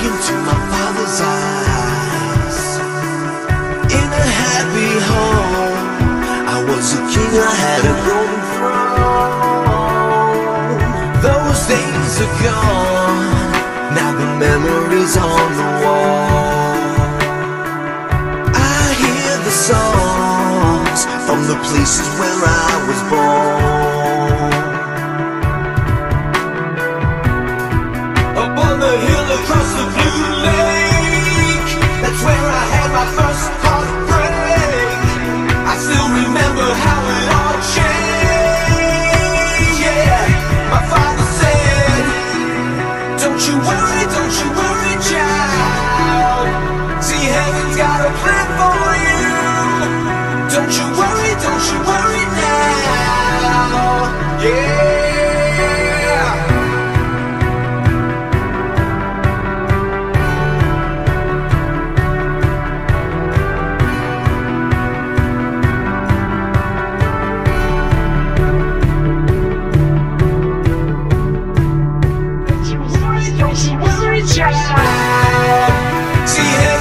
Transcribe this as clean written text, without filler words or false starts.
into my father's eyes. In a happy home, I was a king, I had a golden throne. Those days are gone, now the memories on the wall. I hear the songs from the places where I was born. Up on the hill across the blue lake, that's where I had my first heartbreak. I still remember how it all changed. Yeah, my father said, don't you worry, child. See, heaven's got a plan for you. Don't you worry now. Yeah. Don't you worry, child. See,